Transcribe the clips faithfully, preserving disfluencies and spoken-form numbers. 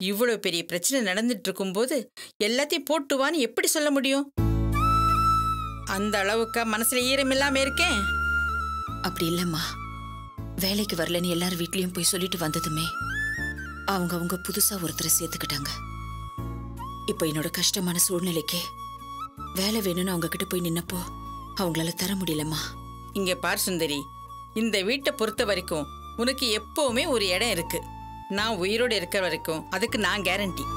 இவ்வளவு பெரிய பிரச்சனை நடந்துட்டு இருக்கும்போது எல்லாத்தையும் போட்டுவான்னு எப்படி சொல்ல முடியும்? அந்த அளவுக்கு மனசுல ஈரம் இல்லாம இருக்கேன். அப்படி இல்லம்மா, வேலைக்கு வரலன்னு எல்லாரும் வீட்லயும் போய் சொல்லிட்டு வந்ததுமே அவங்க அவங்க புதுசா ஒருத்தரை சேர்த்துக்கிட்டாங்க. இப்போ என்னோட கஷ்டமான சூழ்நிலைக்கு வேலை வேணும்னு அவங்க கிட்ட போய் நின்னப்போ அவங்களால தர முடியலம்மா. இங்க பார் சுந்தரி, இந்த வீட்டை பொறுத்த வரைக்கும் உனக்கு எப்பவுமே ஒரு இடம் இருக்கு. நான் உயிரோடு இருக்கிற வரைக்கும் அதுக்கு நான் கேரண்டி.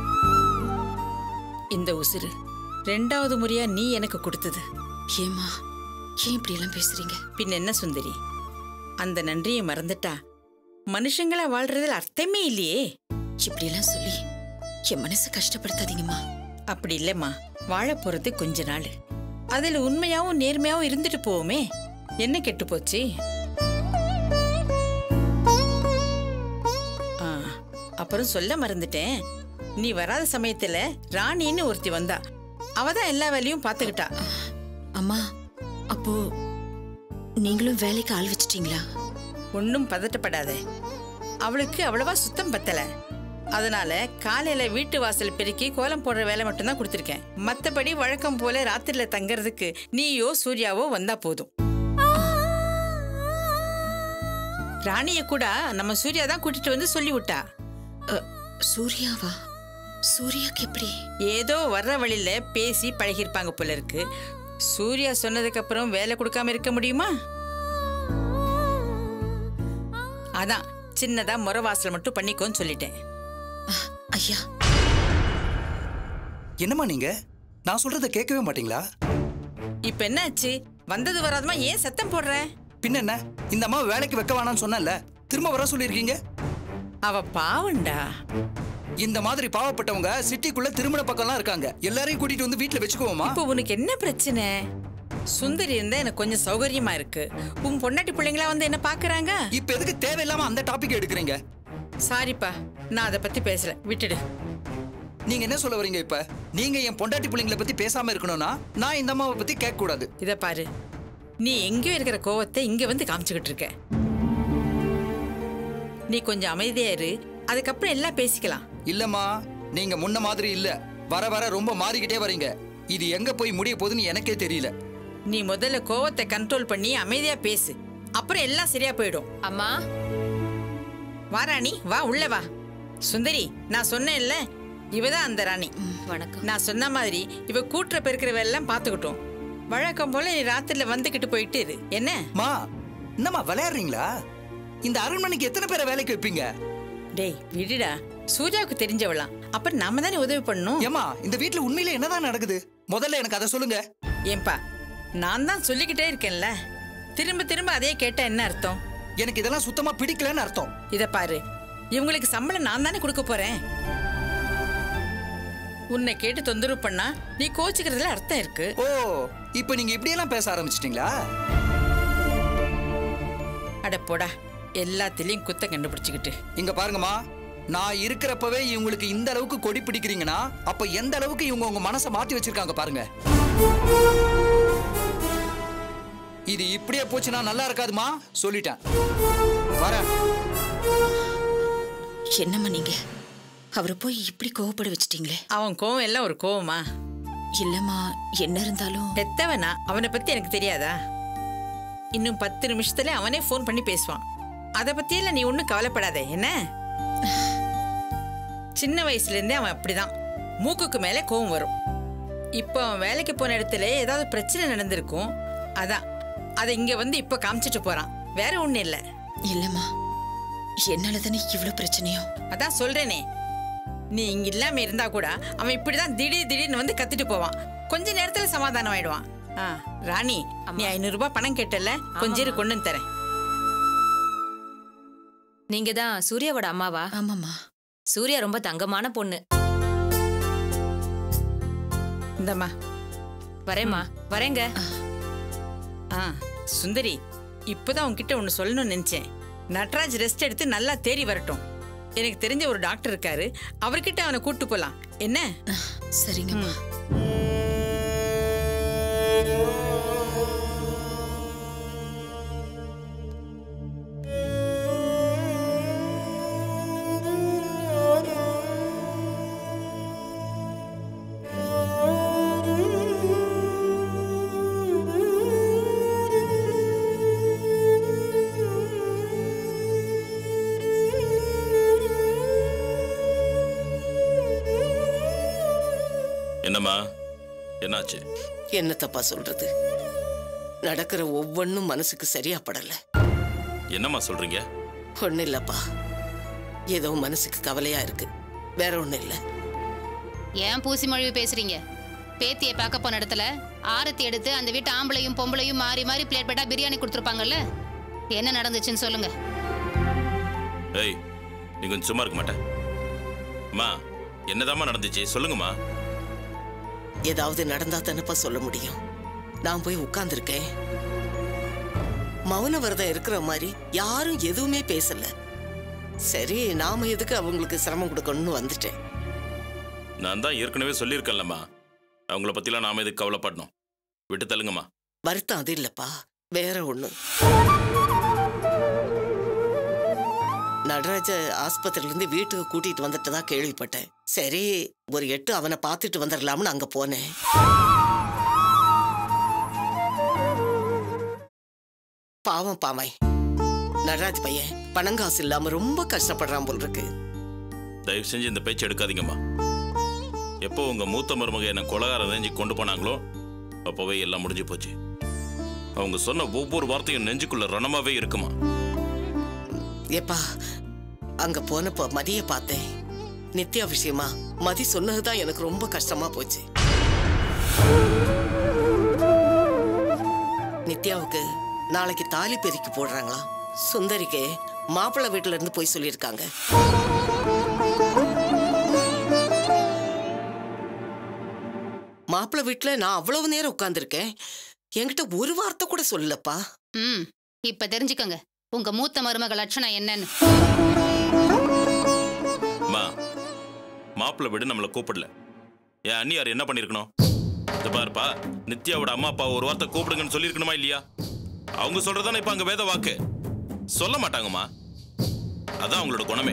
இந்த உசுறு ரெண்டாவது முறையா நீ எனக்கு கொடுத்தது. ஏமா ஏன் இப்படி எல்லாம் பேசுறீங்க? பின் என்ன சுந்தரி, அந்த நன்றியை மறந்துட்டா மனுஷங்களா வாழ்றதுல அர்த்தமே இல்லையே. இப்படி எல்லாம் சொல்லி என் மனசை கஷ்டப்படுத்தாதீங்கம்மா. அப்படி இல்லம்மா, வாழ போறது கொஞ்ச நாள். அதுல உண்மையாவும் நேர்மையாவும் இருந்துட்டு போவோமே. என்ன கெட்டு போச்சு? அப்புறம் சொல்ல மறந்துட்டேன், நீ வராத சமயத்துல ராணின்னு ஒருத்தி வந்தா. அவதான் எல்லா வேலையும் பாத்துக்கிட்டா. அம்மா, அப்போ நீங்களும் வேலைக்கு ஆள் வச்சிட்டீங்களா? ஒன்னும் பதட்டப்படாத. அவளுக்கு அவ்வளவா சுத்தம் பத்தல. அதனால காலையில வீட்டு வாசல் பெருக்கி கோலம் போடுற வேலை மட்டும்தான் கொடுத்துருக்கேன். மத்தபடி வழக்கம் போல ராத்திரில தங்கறதுக்கு நீயோ சூர்யாவோ வந்தா போதும். ராணிய கூட நம்ம சூர்யா தான் கூட்டிட்டு வந்து சொல்லி விட்டா. சூர்யாவா? சூர்யாக்கு எப்படி? ஏதோ வர்ற வழியில பேசி பழகிருப்பாங்க போல இருக்கு. சூர்யா சொன்னதுக்கு அப்புறம் வேலை கொடுக்காம இருக்க முடியுமா? அதான் சின்னதா முறை வாசல் மட்டும் பண்ணிக்கோன்னு சொல்லிட்டேன். ஐயா, என்னம்மா நீங்க? நான் சொல்றத கேட்கவே மாட்டீங்களா? இப்ப என்ன ஆச்சு? வந்தது வராதமா ஏன் சத்தம் போடுற? பின்ன என்ன, இந்த அம்மா வேலைக்கு வைக்க வேணாம்னு சொன்னல, திரும்ப வர சொல்லிருக்கீங்க. அவ பாவண்டா. இந்த மாதிரி பாவப்பட்டவங்க சிட்டிக்குள்ள திருமண பக்கம்லாம் இருக்காங்க. எல்லாரையும் கூட்டிட்டு வந்து வீட்டுல வச்சுக்குவோமா? இப்போ உனக்கு என்ன பிரச்சனை? சுந்தரி இருந்தா எனக்கு கொஞ்சம் சௌகரியமா இருக்கு. உன் பொண்டாட்டி பிள்ளைங்களா வந்து என்ன பாக்குறாங்க. இப்ப எதுக்கு தேவையில்லாம அந்த டாபிக் எடுக்கிறீங்க? சாரிப்பா, நான் அதை பத்தி பேசல, விட்டுடு. நீங்க என்ன சொல்ல வரீங்க? இப்ப நீங்க என் பொண்டாட்டி பிள்ளைங்களை பத்தி பேசாம இருக்கணும்னா நான் இந்த அம்மாவை பத்தி கேட்க கூடாது. இத பாரு, நீ எங்கேயோ இருக்கிற கோவத்தை இங்க வந்து காமிச்சுக்கிட்டு இருக்க. நீ கொஞ்சம் அமைதியா இரு, அதுக்கப்புறம் எல்லாம் பேசிக்கலாம். இல்லம்மா, நீங்க முன்ன மாதிரி இல்ல. வர வர ரொம்ப மாறிக்கிட்டே வரீங்க. இது எங்க போய் முடிய போகுதுன்னு எனக்கே தெரியல. நீ முதல்ல கோவத்தை கண்ட்ரோல் பண்ணி அமைதியா பேசு, அப்புறம் எல்லாம் சரியா போயிடும். அம்மா, வா ராணி, வா உள்ள வா. சுந்தரி, நான் சொன்னேன்ல, இவதான் அந்த ராணி. வணக்கம். நான் சொன்ன மாதிரி இவ கூட்டுற பெருக்கிற வேலையெல்லாம் பாத்துக்கிட்டோம். வழக்கம் போல நீ ராத்திரில வந்துகிட்டு போயிட்டு இரு. என்ன மா, என்னம்மா விளையாடுறீங்களா? இந்த அரண்மனைக்கு எத்தனை பேரை வேலைக்கு வைப்பீங்க? டேய் விடுடா, சூர்யாவுக்கு தெரிஞ்சவளாம், அப்புறம் நாம தானே உதவி பண்ணணும். ஏமா, இந்த வீட்டுல உண்மையில என்னதான் நடக்குது? முதல்ல எனக்கு அதை சொல்லுங்க. ஏன்பா, நான் தான் சொல்லிக்கிட்டே இருக்கேன்ல, திரும்ப திரும்ப அதே கேட்டா என்ன அர்த்தம்? எனக்கு இதெல்லாம் சுத்தமா பிடிக்கலன்னு அர்த்தம். இத பாரு, இவங்களுக்கு சம்பளம் நான் தானே கொடுக்க போறேன். உன்னை கேட்டு தொந்தரவு பண்ணா நீ கோச்சுக்கிறதுல அர்த்தம் இருக்கு. ஓ, இப்ப நீங்க இப்படி எல்லாம் பேச ஆரம்பிச்சிட்டீங்களா? அட போடா, எல்லாத்திலையும் குத்த கண்டுபிடிச்சுக்கிட்டு. இங்க பாருங்கம்மா, நான் இருக்கிறப்பவே இவங்களுக்கு இந்த அளவுக்கு கொடி பிடிக்கிறீங்கன்னா அப்ப எந்த அளவுக்கு இவங்க உங்க மனசை மாத்தி வச்சிருக்காங்க பாருங்க. இது இப்படியே போச்சுன்னா நல்லா இருக்காதுமா, சொல்லிட்டேன். வரேன். என்னம்மா நீங்க அவரை போய் இப்படி கோவப்பட வச்சிட்டீங்களே? அவன் கோவம் எல்லாம் ஒரு கோவமா? இல்லம்மா, என்ன இருந்தாலும் பெத்தவனா, அவனை பத்தி எனக்கு தெரியாதா? இன்னும் பத்து நிமிஷத்துல அவனே போன் பண்ணி பேசுவான். அத பத்தியெல்லாம் நீ ஒண்ணும் கவலைப்படாத. என்ன, சின்ன வயசுல இருந்தே அவன் அப்படிதான், மூக்குக்கு மேல கோவம் வரும். இப்போ அவன் வேலைக்கு போன இடத்துல ஏதாவது பிரச்சனை நடந்திருக்கும், அதான் அதை இங்க வந்து இப்ப காமிச்சிட்டு போறான், வேற ஒண்ணு இல்ல. இல்லம்மா, என்னால தானே இவ்வளவு பிரச்சனையோ. அதான் சொல்றேனே, நீ இங்க இல்லாம இருந்தா கூட அவன் இப்படிதான் திடீர் திடீர்னு வந்து கத்திட்டு போவான். கொஞ்ச நேரத்துல சமாதானம் ஆயிடுவான். ராணி, நீ ஐநூறு ரூபாய் பணம் கேட்டல, கொஞ்சம் கொண்டு வந்து தரேன். நீங்க தான் சூர்யாவோட அம்மாவா? ஆமாம்மா. சூர்யா ரொம்ப தங்கமான பொண்ணு. இந்தம்மா வரேம்மா. வரேங்க. ஆ சுந்தரி, இப்பதான் உன்கிட்ட ஒண்ணு சொல்லணும்னு நினைச்சேன். நட்ராஜ் ரெஸ்ட் எடுத்து நல்லா தேறி வரட்டும். எனக்கு தெரிஞ்ச ஒரு டாக்டர் இருக்காரு, அவர்கிட்ட அவனை கூட்டு போலாம். என்ன? சரிங்கம்மா. என்னம்மா, என்னாச்சு? என்ன தப்பா சொல்றது? நடக்கிற ஒவ்வொன்னும் மனசுக்கு சரியா படல. என்னம்மா சொல்றீங்க? ஒண்ணு இல்லப்பா, ஏதோ மனசுக்கு கவலையா இருக்கு, வேற ஒண்ணு இல்ல. ஏன் பூசி மொழி பேசுறீங்க? பேத்தியை பார்க்க போன இடத்துல ஆரத்தி எடுத்து அந்த வீட்டு ஆம்பளையும் பொம்பளையும் மாறி மாறி பிளேட் பிளேட்டா பிரியாணி கொடுத்துருப்பாங்கல்ல, என்ன நடந்துச்சுன்னு சொல்லுங்க. ஏய், நீ கொஞ்சம் சும்மா இருக்க மாட்டேன். அம்மா, என்னதாம்மா நடந்துச்சு சொல்லுங்கம்மா. ஏதாவது நடந்தா தானப்பா சொல்ல முடியும். நான் போய் உட்கார்ந்துருக்கேன், மௌன விரதம் இருக்கிற மாதிரி யாரும் எதுவுமே பேசல. சரி, நாம எதுக்கு அவங்களுக்கு சிரமம் கொடுக்கணும்னு வந்துட்டேன். நான் தான் ஏற்கனவே சொல்லியிருக்கேன்லம்மா, அவங்கள பத்திலாம் நாம எதுக்கு கவலைப்படணும்? விட்டு தள்ளுங்கம்மா. வருத்தம் அது இல்லப்பா, வேற ஒண்ணு. நடராஜ ஆஸ்பத்திரியில இருந்து வீட்டுக்கு கூட்டிட்டு வந்துட்டதா கேள்விப்பட்டேன். சரி, ஒரு எட்டு அவனை பார்த்துட்டு வந்துடலாம்னு அங்க போனேன். பாவம் பாமாய், நடராஜ் பையன் பணங்காசு இல்லாம ரொம்ப கஷ்டப்படுறான் போல் இருக்கு. தயவு செஞ்சு இந்த பேச்சு எடுக்காதீங்கம்மா. எப்போ உங்க மூத்த மருமக என்ன கொலகார நெஞ்சு கொண்டு போனாங்களோ அப்பவே எல்லாம் முடிஞ்சு போச்சு. அவங்க சொன்ன ஒவ்வொரு வார்த்தையும் நெஞ்சுக்குள்ள ரணமாவே இருக்குமா. ஏப்பா, அங்க போனப்ப மதிய பார்த்தேன். நித்யா விஷயமா மதி சொன்னதுதான் எனக்கு ரொம்ப கஷ்டமா போச்சு. நித்யாவுக்கு நாளைக்கு தாலி பெருக்கி போடுறாங்களா. சுந்தரிக்கு மாப்பிள்ளை வீட்டுல இருந்து போய் சொல்லியிருக்காங்க. மாப்பிள்ளை வீட்டுல நான் அவ்வளவு நேரம் உட்கார்ந்துருக்கேன், என்கிட்ட ஒரு வார்த்தை கூட சொல்லப்பா. ம், இப்ப தெரிஞ்சுக்கங்க உங்க மூத்த மருமக லட்சணம் என்னன்னு. மாப்பிள்ளை வீடு நம்மளை கூப்பிடல. என் அண்ணியார் என்ன பண்ணிருக்கணும்? இது பாருப்பா, நித்யாவோட அம்மா அப்பா ஒரு வார்த்தை கூப்பிடுங்கன்னு சொல்லியிருக்கணுமா இல்லையா? அவங்க சொல்றதானே இப்ப அங்க வேத வாக்கு. சொல்ல மாட்டாங்கம்மா, அதான் அவங்களோட குணமே.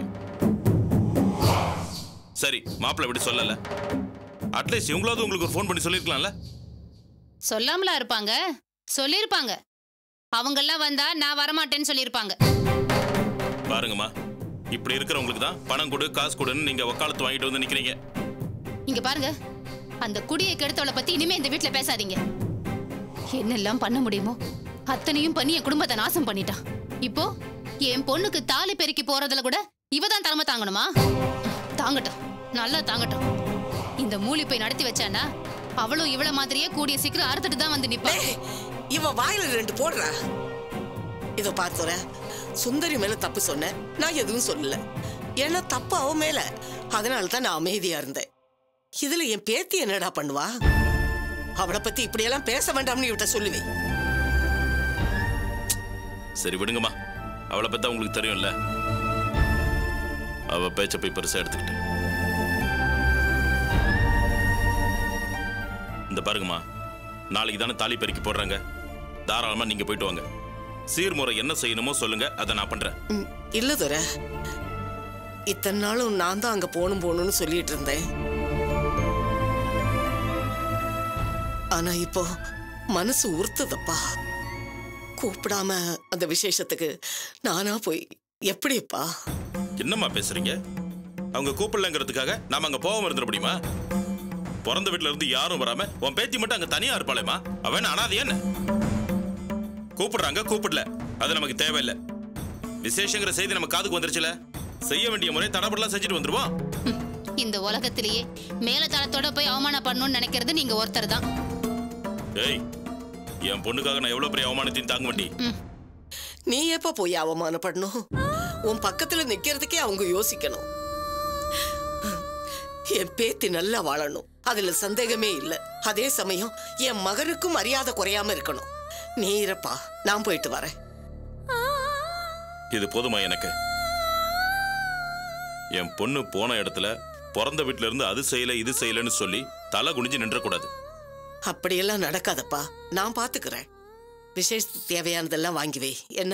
சரி, மாப்பிள்ளை வீடு சொல்லல, அட்லீஸ்ட் இவங்களாவது உங்களுக்கு ஒரு ஃபோன் பண்ணி சொல்லிருக்கலாம்ல. சொல்லாமலா இருப்பாங்க? சொல்லிருப்பாங்க. அவங்கெல்லாம் வந்தா நான் வரமாட்டேன்னு சொல்லியிருப்பாங்க. பாருங்கம்மா, இப்படி இருக்கிறவங்களுக்கு தான் பணம் கொடு காசு கொடுன்னு நீங்க வக்காலத்து வாங்கிட்டு வந்து நிக்கிறீங்க. இங்க பாருங்க, அந்த குடியை கெடுத்தவளை பத்தி இனிமே இந்த வீட்டுல பேசாதீங்க. என்னெல்லாம் பண்ண முடியுமோ அத்தனையும் பண்ணி என் குடும்பத்தை நாசம் பண்ணிட்டான். இப்போ என் பொண்ணுக்கு தாலி பெருக்கி போறதுல கூட இவதான் தலைமை தாங்கணுமா? தாங்கட்டும், நல்லா தாங்கட்டும். இந்த மூலிப்பை நடத்தி வச்சானா அவளும் இவள மாதிரியே கூடிய சீக்கிரம் அறுத்துட்டு தான் வந்து நிப்பா. இவ வாயில ரெண்டு போடுறா. இதோ பார்த்தோற, சுந்தரி மேல தப்பு சொன்ன, நான் எதுவும் சொல்லல. ஏன்னா தப்பு அவ மேல, அதனாலதான் நான் அமைதியா இருந்தேன். இதுல என் பேத்தி என்னடா பண்ணுவா? அவளை பத்தி இப்படியெல்லாம் பேச வேண்டாம்னு இவட்ட சொல்லுவேன். சரி விடுங்கம்மா, அவளை பத்தி உங்களுக்கு தெரியும்ல. அவ பேச்ச போய் பெருசா எடுத்துக்கிட்டு. இந்த பாருங்கம்மா, நாளைக்கு தானே தாலி பெருக்கி போடுறாங்க. தாராளமா நீங்க போயிட்டு வாங்க. சீர்முறை என்ன செய்யணுமோ சொல்லுங்க, அதை நான் பண்றேன். இல்ல துர, இத்தனை நாளும் நான் தான் அங்க போகணும் போகணும்னு சொல்லிட்டு இருந்தேன். ஆனா இப்போ மனசு உறுத்துதப்பா. கூப்பிடாம அந்த விசேஷத்துக்கு நானா போய் எப்படிப்பா? என்னம்மா பேசுறீங்க? அவங்க கூப்பிடலங்கிறதுக்காக நாம அங்க போகாம இருந்துட முடியுமா? பிறந்த வீட்டுல இருந்து யாரும் வராம உன் பேத்தி மட்டும் அங்க தனியா இருப்பாளேமா? அவன் அனாதையா என்ன? கூப்பிடுறாங்க, கூப்பிடல, அது நமக்கு தேவையில்லை. விசேஷங்கிற செய்தி நம்ம காதுக்கு வந்துருச்சுல, செய்ய வேண்டிய முறை தடப்படலாம் செஞ்சுட்டு வந்துருவோம். இந்த உலகத்திலேயே மேல தளத்தோட போய் அவமானம் பண்ணணும்னு நினைக்கிறது நீங்க ஒருத்தர் தான். ஏய், என் பொண்ணுக்காக நான் எவ்வளவு பெரிய அவமானத்தையும் தாங்க மாட்டி. நீ எப்ப போய் அவமானப்படணும்? உன் பக்கத்துல நிக்கிறதுக்கே அவங்க யோசிக்கணும். என் பேத்தி நல்லா வாழணும், அதுல சந்தேகமே இல்ல. அதே சமயம் என் மகனுக்கும் மரியாதை குறையாம இருக்கணும். நீ இருப்பா, நான் போயிட்டு வரேன். இது போதுமா எனக்கு? என் பொண்ணு போன இடத்துல பிறந்த வீட்டுல இருந்து அது செய்யல இது செய்யலன்னு சொல்லி தலை குனிஞ்சு நின்ற கூடாது. அப்படியெல்லாம் நடக்காதப்பா, நான் பாத்துக்கிறேன். விசேஷத்துக்கு தேவையானதெல்லாம் வாங்கி வை என்ன?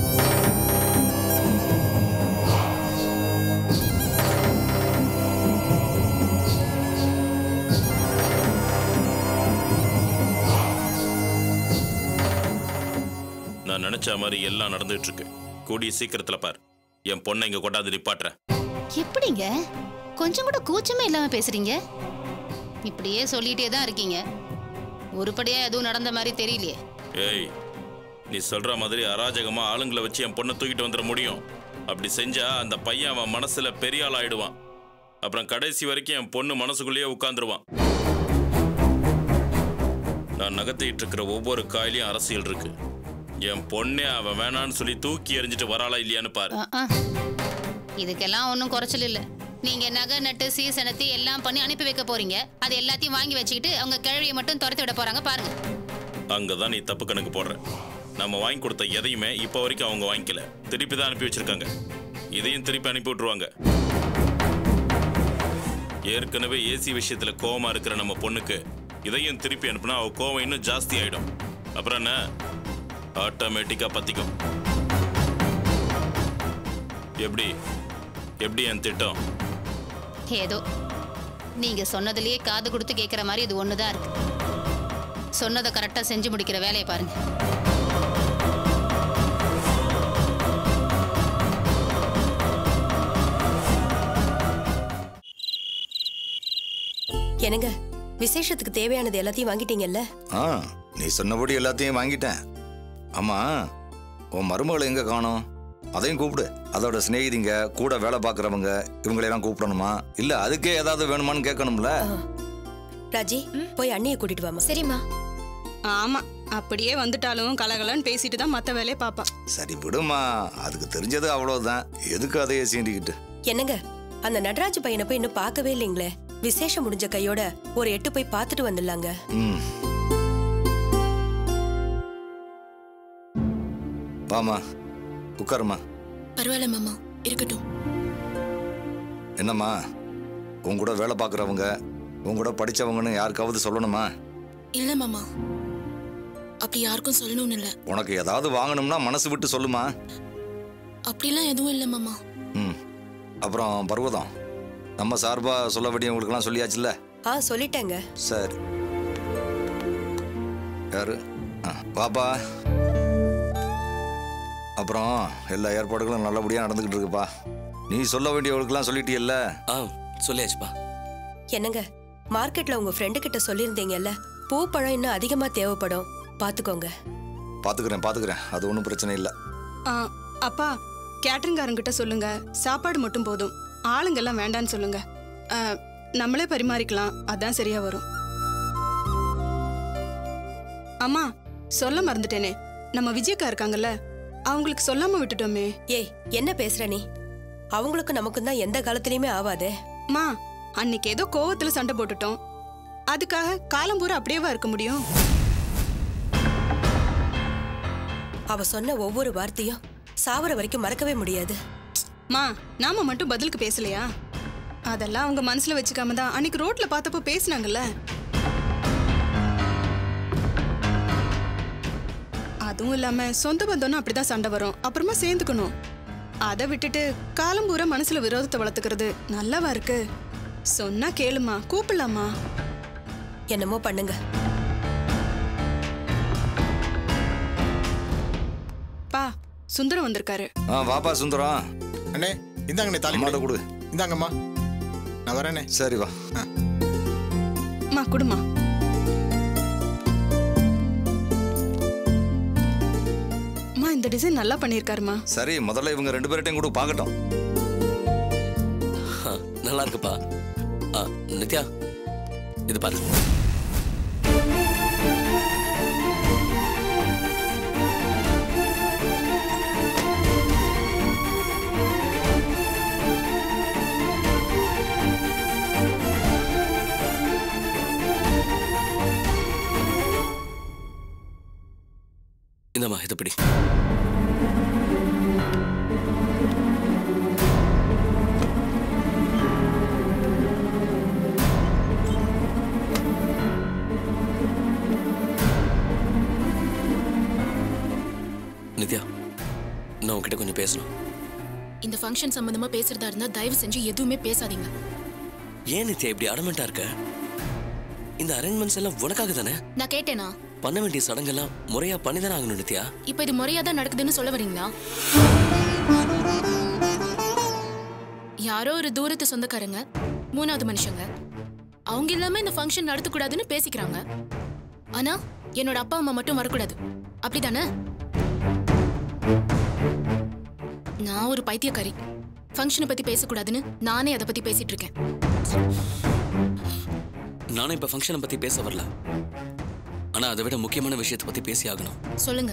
நான் நினைச்ச மாதிரி எல்லாம் நடந்துட்டு இருக்கு. கூடிய சீக்கிரத்துல பார், என் பொண்ணை இங்க கொண்டாந்து நிப்பாட்டுறேன். எப்படிங்க கொஞ்சம் கூட கூச்சமே இல்லாம பேசுறீங்க? இப்படியே சொல்லிட்டே தான் இருக்கீங்க. உருப்படியா எதுவும் நடந்த மாதிரி தெரியலையே. ஏய், நீ சொல்ற மாதிரி அராஜகமா ஆளுங்களை வச்சு என் பொண்ணை தூக்கிட்டு வந்துட முடியும். அப்படி செஞ்சா அந்த பையன் அவன் மனசுல பெரிய ஆள் ஆயிடுவான். அப்புறம் கடைசி வரைக்கும் என் பொண்ணு மனசுக்குள்ளேயே உட்கார்ந்துருவான். நான் நகர்த்திட்டு இருக்கிற ஒவ்வொரு காயிலையும் அரசியல் இருக்கு. என் பொண்ணே அவன் வேணான்னு சொல்லி தூக்கி எறிஞ்சிட்டு வராளா இல்லையான்னு பாரு. இதுக்கெல்லாம் ஒன்றும் குறைச்சல் இல்லை. நீங்க நகை நட்டு சீசனத்தி எல்லாம் பண்ணி அனுப்பி வைக்க போறீங்க. அது எல்லாத்தையும் வாங்கி வச்சுக்கிட்டு அவங்க கிழவியை மட்டும் துரத்தி விட போறாங்க பாருங்க. அங்கதான் நீ தப்பு கணக்கு போடுற. நம்ம வாங்கி கொடுத்த எதையுமே இப்போ வரைக்கும் அவங்க வாங்கிக்கல. திருப்பி தான் அனுப்பி வச்சிருக்காங்க. இதையும் திருப்பி அனுப்பி விட்டுருவாங்க. ஏற்கனவே ஏசி விஷயத்துல கோவமா இருக்கிற நம்ம பொண்ணுக்கு இதையும் திருப்பி அனுப்புனா அவ கோவம் இன்னும் ஜாஸ்தி ஆயிடும். அப்புறம் என்ன, ஆட்டோமேட்டிக்கா பத்திக்கும். எப்படி எப்படி என் திட்டம்? ஏதோ நீங்க சொன்னதுலயே காது கொடுத்து கேட்கிற மாதிரி இது ஒண்ணுதான் இருக்கு. சொன்னதை கரெக்டா செஞ்சு முடிக்கிற வேலையை பாருங்க. என்னங்க, விசேஷத்துக்கு தேவையானது எல்லாத்தையும் வாங்கிட்டீங்கல்ல? ஆ, நீ சொன்னபடி எல்லாத்தையும் வாங்கிட்டேன். ஆமா, உன் மருமகளை எங்க காணோம்? அதையும் கூப்பிடு. அதோட சிநேகிதிங்க, கூட வேலை பார்க்கறவங்க, இவங்களையெல்லாம் கூப்பிடணுமா? இல்ல அதுக்கே ஏதாவது வேணுமான்னு கேட்கணும்ல. ராஜி, போய் அண்ணியை கூட்டிட்டு வாமா. சரிம்மா. ஆமா, அப்படியே வந்துட்டாலும் கலகலன்னு பேசிட்டு தான் மத்த வேலையை பாப்பா. சரி விடுமா, அதுக்கு தெரிஞ்சது அவ்வளவுதான். எதுக்கு அதையே சீண்டிக்கிட்டு? என்னங்க, அந்த நடராஜ் பையனை போய் இன்னும் பார்க்கவே இல்லைங்களே. விசேஷம் முடிஞ்ச கையோட ஒரு எட்டு போய் பார்த்துட்டு வந்துடலாங்க. ம், வாமா, உட்காருமா. பரவாயில்ல மாமா, இருக்கட்டும். என்னம்மா, உன் கூட வேலை பார்க்குறவங்க, உன் கூட படிச்சவங்கன்னு யாருக்காவது சொல்லணுமா? இல்ல மாமா, அப்படி யாருக்கும் சொல்லணும்னு இல்ல. உனக்கு ஏதாவது வாங்கணும்னா மனசு விட்டு சொல்லுமா. அப்படிலாம் எதுவும் இல்ல மாமா. ம், அப்புறம் பர்வதம், நம்ம சார்பா சொல்ல வேண்டியவங்களுக்கெல்லாம் சொல்லியாச்சுல்ல? ஆ, சொல்லிட்டேங்க. சரி, யாரு? ஆ, பாப்பா. அப்புறம் எல்லா ஏற்பாடுகளும் நல்லபடியா நடந்துகிட்டு இருக்குப்பா. நீ சொல்ல வேண்டியவங்களுக்கெல்லாம் சொல்லிட்டியல்ல? ஆ, சொல்லியாச்சுப்பா. என்னங்க, மார்க்கெட்ல உங்க ஃப்ரெண்டு கிட்ட சொல்லியிருந்தீங்கல்ல, பூ பழம் இன்னும் அதிகமா தேவைப்படும், பாத்துக்கோங்க. பாத்துக்கிறேன் பாத்துக்கிறேன், அது ஒன்றும் பிரச்சனை இல்லை. ஆ, அப்பா, கேட்டரிங்காரங்கிட்ட சொல்லுங்க, சாப்பாடு மட்டும் போதும், ஆளுங்கெல்லாம் வேண்டான்னு சொல்லுங்க. நம்மளே பரிமாறிக்கலாம், அதான் சரியா வரும். அம்மா, சொல்ல மறந்துட்டேனே, நம்ம விஜயக்கா இருக்காங்கல்ல, அவங்களுக்கு சொல்லாம விட்டுட்டோமே. ஏய், என்ன பேசுற நீ? அவங்களுக்கும் நமக்கும் தான் எந்த காலத்திலயுமே ஆவாதே. மா, அன்னைக்கு ஏதோ கோவத்துல சண்டை போட்டுட்டோம், அதுக்காக காலம் பூரா அப்படியேவா இருக்க முடியும்? அவ சொன்ன ஒவ்வொரு வார்த்தையும் சாவர வரைக்கும் மறக்கவே முடியாது. மா, நாம மட்டும் பதிலுக்கு பேசலையா? அதெல்லாம் அவங்க மனசுல வச்சுக்காம தான் அன்னைக்கு ரோட்ல பார்த்தப்போ பேசினாங்கல்ல. அதுவும் இல்லாம சொந்த பந்தம்னு அப்படிதான் சண்டை வரும், அப்புறமா சேர்ந்துக்கணும். அதை விட்டுட்டு காலம் பூரா மனசுல விரோதத்தை வளர்த்துக்கிறது நல்லாவா இருக்கு? சொன்னா கேளுமா, கூப்பிடலாமா? என்னமோ பண்ணுங்க. பா, சுந்தரம் வந்திருக்காரு. ஆ, வாப்பா சுந்தரம். அண்ணே, இந்தாங்கண்ணே தாலி மாட்ட கொடு. இந்தாங்கம்மா, நான் வரேனே. சரி வா. மா, குடுமா. மா, இந்த டிசைன் நல்லா பண்ணிருக்காருமா. சரி, முதல்ல இவங்க ரெண்டு பேர்ட்டையும் கூட பார்க்கட்டும். நல்லா இருக்குப்பா. நித்யா, இது பாரு. இந்தம்மா, இதை பிடி. நித்யா, நான் உன்கிட்ட கொஞ்சம் பேசணும். இந்த ஃபங்க்ஷன் சம்பந்தமா பேசுறதா இருந்தா தயவு செஞ்சு எதுவுமே பேசாதீங்க. ஏன் நித்யா இப்படி அடமெண்டா இருக்க? இந்த அரேஞ்ச்மெண்ட்ஸ் எல்லாம் உனக்காக தானே? நான் கேட்டேனா? பண்ண வேண்டிய சடங்கெல்லாம் முறையா பண்ணிதானே ஆகணும் நித்யா. இப்ப இது முறையா தான் நடக்குதுன்னு சொல்ல வரீங்களா? யாரோ ஒரு தூரத்து சொந்தக்காரங்க, மூணாவது மனுஷங்க, அவங்க இல்லாம இந்த ஃபங்க்ஷன் நடத்தக்கூடாதுன்னு பேசிக்கிறாங்க. ஆனா என்னோட அப்பா அம்மா மட்டும் வரக்கூடாது, அப்படிதானே? நான் ஒரு பைத்தியக்காரி. ஃபங்க்ஷனை பத்தி பேசக்கூடாதுன்னு நானே அதை பத்தி பேசிட்டு இருக்கேன். நானும் இப்ப ஃபங்க்ஷனை பத்தி பேச வரல. ஆனா அதை விட முக்கியமான விஷயத்தை பத்தி பேசி ஆகணும். சொல்லுங்க.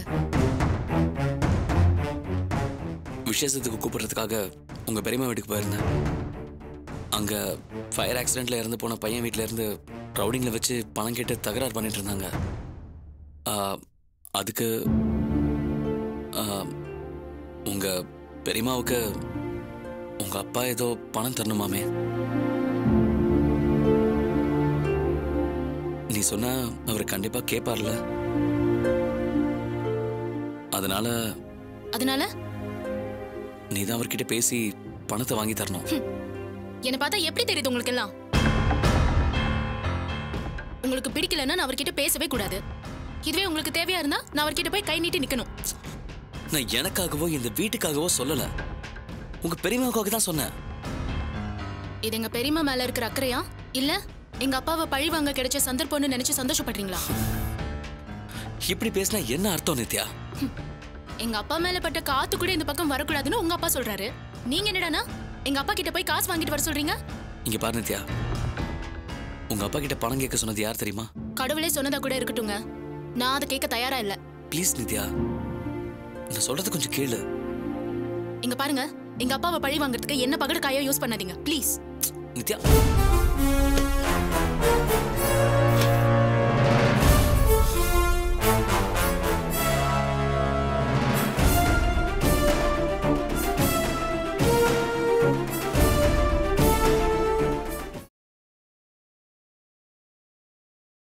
விசேஷத்துக்கு கூப்பிடுறதுக்காக உங்க பெரியம்மா வீட்டுக்கு போயிருந்தேன். அங்க ஃபயர் ஆக்சிடென்ட்ல இறந்து போன பையன் வீட்டுல இருந்து ரவுடிங்ல வச்சு பணம் கேட்டு தகராறு பண்ணிட்டு இருந்தாங்க. அதுக்கு உங்க பெரியம்மாவுக்கு உங்க அப்பா ஏதோ பணம் தரணுமாமே. நீ சொன்னா அவர் கண்டிப்பா கேட்பார்ல. அதனால அதனால நீ தான் அவர்கிட்ட பேசி பணத்தை வாங்கி தரணும். என்ன பார்த்தா எப்படி தெரியுது உங்களுக்கு எல்லாம்? உங்களுக்கு பிடிக்கலன்னா நான் அவர்கிட்ட பேசவே கூடாது. இதுவே உங்களுக்கு தேவையா இருந்தா நான் அவர்கிட்ட போய் கை நீட்டி நிக்கணும். நான் எனக்காகவோ இந்த வீட்டுக்காகவோ சொல்லல, உங்க பெரியம்மாவுக்காக தான் சொன்னேன். இது எங்க பெரியம்மா மேல இருக்கிற அக்கறையா இல்ல எங்க அப்பாவை பழி வாங்க கிடைச்ச சந்தர்ப்பம்னு நினைச்சு சந்தோஷப்படுறீங்களா? இப்படி பேசினா என்ன அர்த்தம் நித்யா? எங்க அப்பா மேல பட்ட காத்து கூட இந்த பக்கம் வரக்கூடாதுன்னு உங்க அப்பா சொல்றாரு. நீங்க என்னடானா எங்க அப்பா கிட்ட போய் காசு வாங்கிட்டு வர சொல்றீங்க? இங்க பாரு நித்யா, உங்க அப்பா கிட்ட பணம் கேட்க சொன்னது யார் தெரியுமா? கடவுளே சொன்னதா கூட இருக்கட்டுங்க, நான் அதை கேட்க தயாரா இல்ல. ப்ளீஸ் நித்யா, நான் சொல்றது கொஞ்சம் கேளு. இங்க பாருங்க, எங்க அப்பாவை பழி வாங்குறதுக்கு என்ன பகட காயோ யூஸ் பண்ணாதீங்க ப்ளீஸ். நித்யா